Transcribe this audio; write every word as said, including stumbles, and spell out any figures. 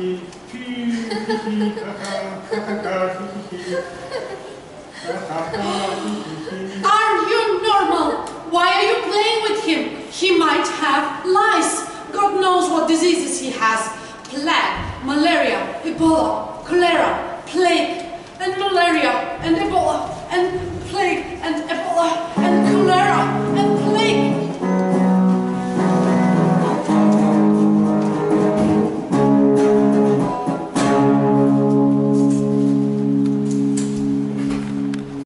Are you normal? Why are you playing with him? He might have lice. God knows what diseases he has. Plague, malaria, Ebola, cholera, plague, and malaria, and Ebola, and plague, and Ebola, and cholera.